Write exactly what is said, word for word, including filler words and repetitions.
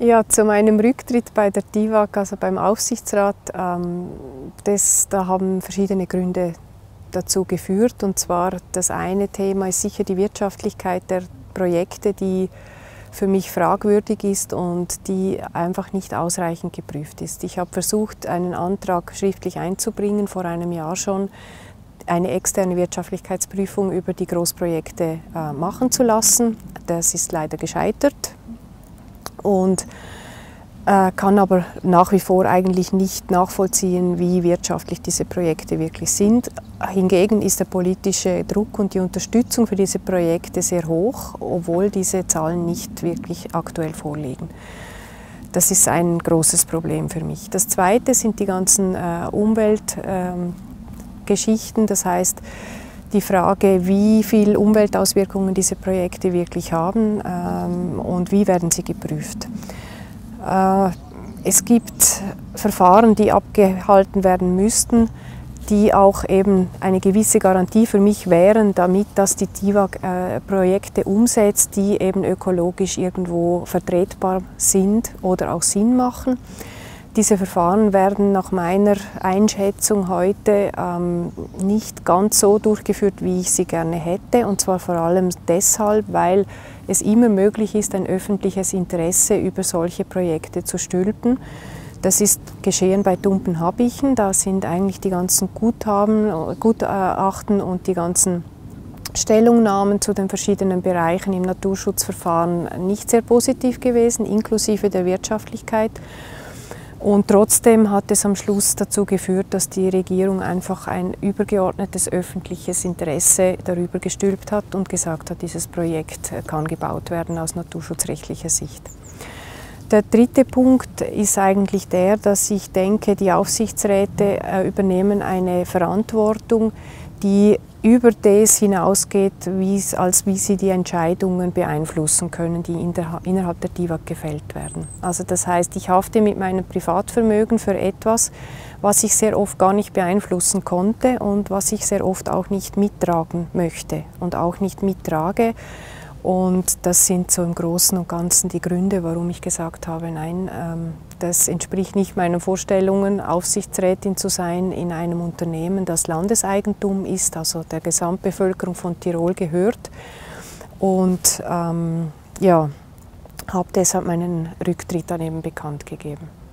Ja, zu meinem Rücktritt bei der D I W A G, also beim Aufsichtsrat, ähm, das, da haben verschiedene Gründe dazu geführt. Und zwar das eine Thema ist sicher die Wirtschaftlichkeit der Projekte, die für mich fragwürdig ist und die einfach nicht ausreichend geprüft ist. Ich habe versucht, einen Antrag schriftlich einzubringen, vor einem Jahr schon, eine externe Wirtschaftlichkeitsprüfung über die Großprojekte äh, machen zu lassen. Das ist leider gescheitert und äh, kann aber nach wie vor eigentlich nicht nachvollziehen, wie wirtschaftlich diese Projekte wirklich sind. Hingegen ist der politische Druck und die Unterstützung für diese Projekte sehr hoch, obwohl diese Zahlen nicht wirklich aktuell vorliegen. Das ist ein großes Problem für mich. Das Zweite sind die ganzen äh, Umweltgeschichten, äh, das heißt die Frage, wie viel Umweltauswirkungen diese Projekte wirklich haben ähm, und wie werden sie geprüft. Äh, es gibt Verfahren, die abgehalten werden müssten, die auch eben eine gewisse Garantie für mich wären, damit dass die D I W A G äh, Projekte umsetzt, die eben ökologisch irgendwo vertretbar sind oder auch Sinn machen. Diese Verfahren werden nach meiner Einschätzung heute ähm, nicht ganz so durchgeführt, wie ich sie gerne hätte. Und zwar vor allem deshalb, weil es immer möglich ist, ein öffentliches Interesse über solche Projekte zu stülpen. Das ist geschehen bei Dumpen-Habichen. Da sind eigentlich die ganzen Guthaben, Gutachten und die ganzen Stellungnahmen zu den verschiedenen Bereichen im Naturschutzverfahren nicht sehr positiv gewesen, inklusive der Wirtschaftlichkeit. Und trotzdem hat es am Schluss dazu geführt, dass die Regierung einfach ein übergeordnetes öffentliches Interesse darüber gestülpt hat und gesagt hat, dieses Projekt kann gebaut werden aus naturschutzrechtlicher Sicht. Der dritte Punkt ist eigentlich der, dass ich denke, die Aufsichtsräte übernehmen eine Verantwortung, die über das hinausgeht, wie es, als wie sie die Entscheidungen beeinflussen können, die in der, innerhalb der D I W A G gefällt werden. Also das heißt, ich hafte mit meinem Privatvermögen für etwas, was ich sehr oft gar nicht beeinflussen konnte und was ich sehr oft auch nicht mittragen möchte und auch nicht mittrage. Und das sind so im Großen und Ganzen die Gründe, warum ich gesagt habe, nein, ähm, das entspricht nicht meinen Vorstellungen, Aufsichtsrätin zu sein in einem Unternehmen, das Landeseigentum ist, also der Gesamtbevölkerung von Tirol gehört. Und ähm, ja, habe deshalb meinen Rücktritt dann eben bekannt gegeben.